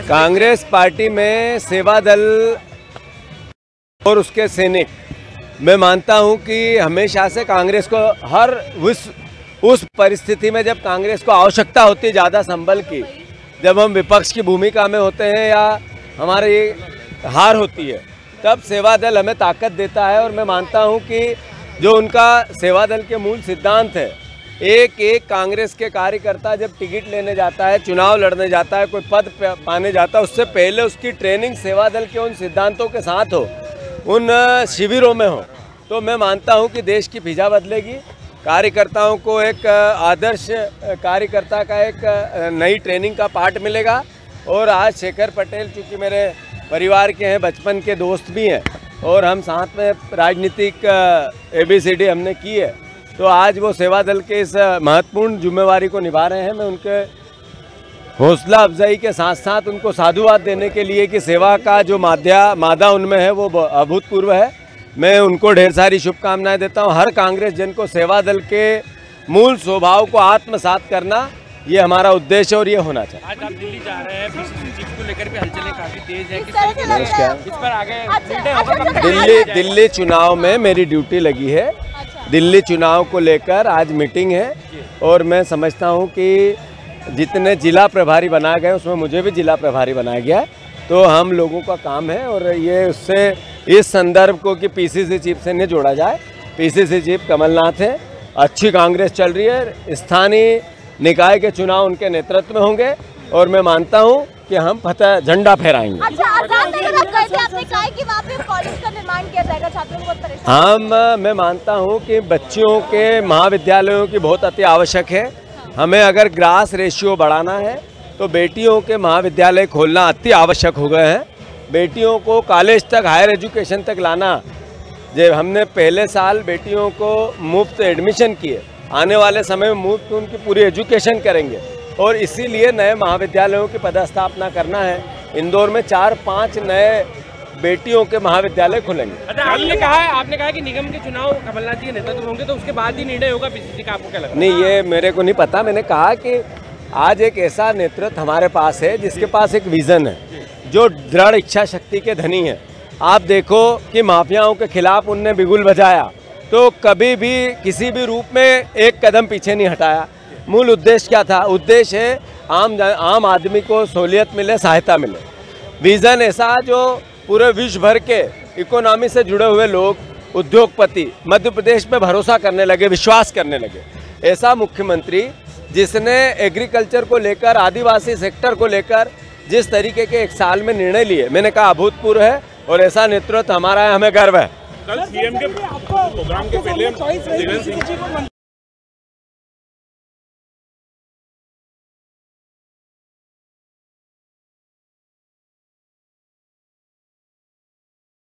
Congress party में सेवा दल और उसके सैनिक, मैं मानता हूं कि हमेशा से कांग्रेस को हर उस परिस्थिति में जब कांग्रेस को आवश्यकता होती है ज़्यादा संबल की, जब हम विपक्ष की भूमिका में होते हैं या हमारी हार होती है, तब सेवा दल हमें ताकत देता है। और मैं मानता हूं कि जो उनका सेवा दल के मूल सिद्धांत है, एक एक कांग्रेस के कार्यकर्ता जब टिकट लेने जाता है, चुनाव लड़ने जाता है, कोई पद पाने जाता है, उससे पहले उसकी ट्रेनिंग सेवा दल के उन सिद्धांतों के साथ हो, उन शिविरों में हो, तो मैं मानता हूं कि देश की फिजा बदलेगी। कार्यकर्ताओं को एक आदर्श कार्यकर्ता का एक नई ट्रेनिंग का पार्ट मिलेगा। और आज शेखर पटेल चूँकि मेरे परिवार के हैं, बचपन के दोस्त भी हैं और हम साथ में राजनीतिक ABCD हमने की है, तो आज वो सेवा दल के इस महत्वपूर्ण जिम्मेवारी को निभा रहे हैं। मैं उनके हौसला अफजाई के साथ साथ उनको साधुवाद देने के लिए कि सेवा का जो मादा उनमें है वो अभूतपूर्व है, मैं उनको ढेर सारी शुभकामनाएं देता हूं। हर कांग्रेस जन को सेवा दल के मूल स्वभाव को आत्मसात करना, ये हमारा उद्देश्य और ये होना चाहिए। आज आप दिल्ली जा रहे हैं, PCC चीफ को लेकर भी हलचलें काफी तेज है, किस पर आगे दिल्ली चुनाव में मेरी ड्यूटी लगी है। दिल्ली चुनाव को लेकर आज मीटिंग है और मैं समझता हूं कि जितने जिला प्रभारी बनाए गए उसमें मुझे भी जिला प्रभारी बनाया गया है, तो हम लोगों का काम है। और ये उससे इस संदर्भ को कि PCC चीफ से नहीं जोड़ा जाए, PCC चीफ कमलनाथ है, अच्छी कांग्रेस चल रही है, स्थानीय निकाय के चुनाव उनके नेतृत्व में होंगे और मैं मानता हूं कि हम फतह झंडा फहराएंगे। अच्छा, आजाद नगर आप गए थे, आपने कहा कि वहाँ पे कॉलेज का निर्माण किया जाएगा, छात्रों को बहुत परेशान। मैं मानता हूं कि बच्चियों के महाविद्यालयों की बहुत अति आवश्यक है। हमें अगर ग्रास रेशियो बढ़ाना है तो बेटियों के महाविद्यालय खोलना अति आवश्यक हो गए हैं। बेटियों को कॉलेज तक, हायर एजुकेशन तक लाना, जब हमने पहले साल बेटियों को मुफ्त एडमिशन किए, आने वाले समय में मुफ्त उनकी पूरी एजुकेशन करेंगे और इसीलिए नए महाविद्यालयों की पदस्थापना करना है। इंदौर में 4-5 नए बेटियों के महाविद्यालय खुलेंगे। अच्छा, आपने कहा कि निगम के चुनाव कमलनाथ जी के नेतृत्व में होंगे, तो उसके बाद ही निर्णय होगा PCC का, आपको क्या लगता है? नहीं, ये मेरे को नहीं पता। मैंने कहा कि आज एक ऐसा नेतृत्व हमारे पास है जिसके पास एक विजन है, जो दृढ़ इच्छा शक्ति के धनी है। आप देखो कि माफियाओं के खिलाफ उनने बिगुल बजाया तो कभी भी किसी भी रूप में एक कदम पीछे नहीं हटाया। मूल उद्देश्य क्या था? उद्देश्य है आम आदमी को सहूलियत मिले, सहायता मिले। विजन ऐसा जो पूरे विश्व भर के इकोनॉमी से जुड़े हुए लोग, उद्योगपति मध्य प्रदेश पे भरोसा करने लगे, विश्वास करने लगे। ऐसा मुख्यमंत्री जिसने एग्रीकल्चर को लेकर, आदिवासी सेक्टर को लेकर जिस तरीके के एक साल में निर्णय लिए, मैंने कहा अभूतपूर्व है और ऐसा नेतृत्व हमारा है, हमें गर्व है। कल CM के प्रोग्राम के पहले